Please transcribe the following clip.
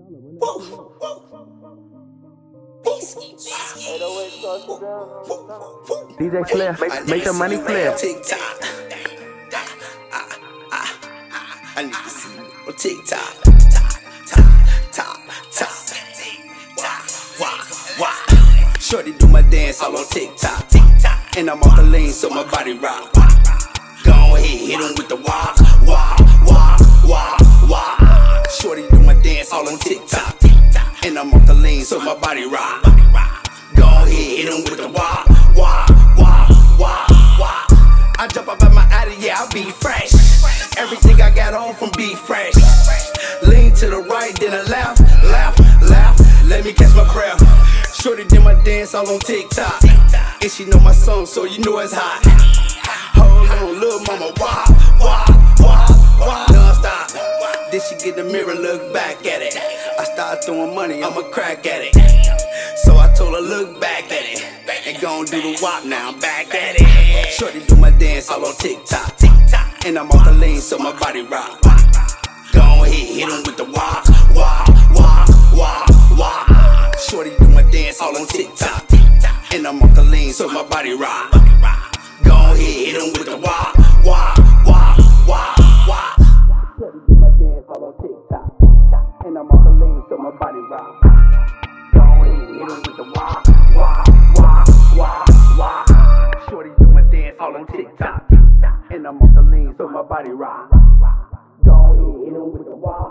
DJ Flair, make the money flare. TikTok. I need to see you on TikTok. Shorty do my dance all on TikTok. And I'm off the lane, so my body rock. Go ahead, hit him with the wah. Shorty do my dance all on TikTok. And I'm off the lane, so my body rock. Go ahead, hit him with the wah. I jump up at my Addy, yeah, I be fresh. Everything I got on from be fresh. Lean to the right, then I laugh. Let me catch my breath. Shorty did my dance all on TikTok. And she know my song, so you know it's hot. Hold on, little mama, wah, non-stop. Then she get the mirror, look back at it. I start throwing money, I'ma crack at it. So I told her, look back at it. And gon' do the wop now, I'm back at it. Shorty do my dance all on TikTok. And I'm off the lane, so my body rock. Go ahead, hit him with the wah. Shorty do my dance all on TikTok. And I'm off the lane, so my body rock. Go ahead, hit him with the wah. Shorty do my dance all on TikTok. And I'm off the lane, so my body rock. Go ahead, hit him with the wah. Shorty do my dance all on TikTok. And I'm off the lane, so my body rock. Go ahead, hit him with the wah.